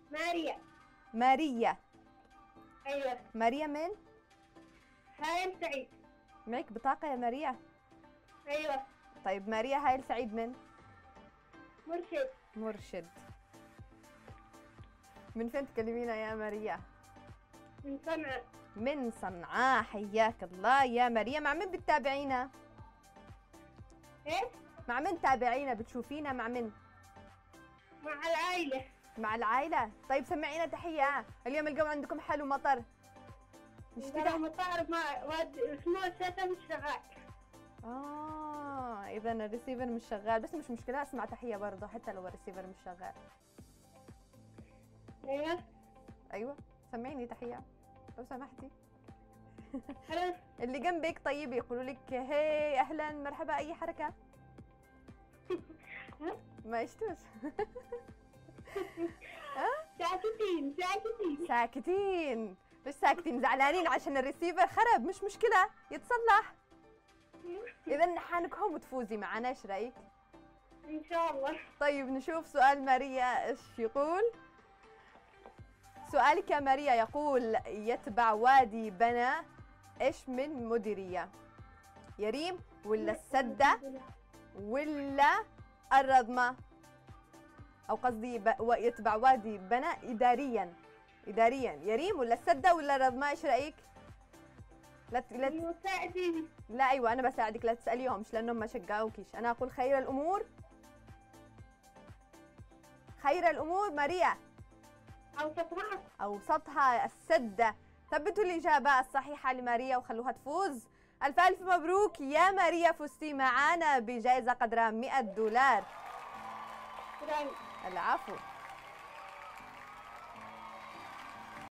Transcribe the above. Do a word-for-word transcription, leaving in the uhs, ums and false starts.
ماريا. ماريا. أيوة. ماريا من؟ هايل سعيد. معك بطاقة يا ماريا؟ أيوة. طيب ماريا هايل سعيد من؟ مرشد. مرشد. من فين تكلمينا يا ماريا؟ من صنعاء. من صنعاء، حياك الله يا ماريا. مع من بتتابعينا؟ إيه؟ مع من تابعينا بتشوفينا مع من؟ مع العائلة. مع العائلة. طيب سمعينا تحية. اليوم الجو عندكم حلو مطر مش ترى كده؟ مطار ما واد اسمه أساسا مش شغال. اه اذا الريسيفر مش شغال، بس مش مشكلة، اسمع تحية برضه حتى لو الريسيفر مش شغال. أيوة. ايوه سمعيني تحية لو سمحتي. خلاص. اللي جنبك طيب يقولوا لك هي اهلا مرحبا اي حركة؟ ما يشتوش. ساكتين ساكتين. ساكتين. مش ساكتين، زعلانين عشان الريسيفر خرب، مش مشكلة يتصلح. إذا حنكهم وتفوزي معنا، إيش رأيك؟ إن شاء الله. طيب نشوف سؤال ماريا إيش يقول. سؤالك يا ماريا يقول يتبع وادي بنا إيش من مديرية؟ يريم ولا السدة ولا الرضمة؟ أو قصدي ب... يتبع وادي بنا إداريا. إداريا يريم ولا السدة ولا الرضمة؟ إيش رأيك؟ لا ت... لا ت... ساعديني. لا أيوة أنا بساعدك، لا تسأليهم مش لأنهم ما شجعوكيش. أنا أقول خير الأمور. خير الأمور ماريا. أوسطها. أوسطها السدة. ثبتوا الإجابة الصحيحة لماريا وخلوها تفوز. ألف ألف مبروك يا ماريا، فزتي معانا بجائزة قدرها مئة دولار. شكرا. العفو.